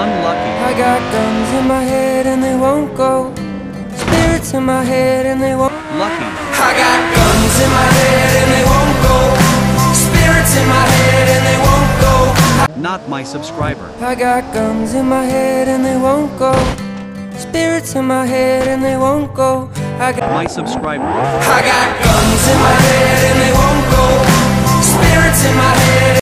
Unlucky. I got guns in my head and they won't go. Spirits in my head and they won't. Lucky. I got guns in my head and they won't go. Spirits in my head and they won't go. Not my subscriber. I got guns in my head and they won't go. Spirits in my head and they won't go. I got My subscriber. I got guns in my head and they won't go. Spirits in my head.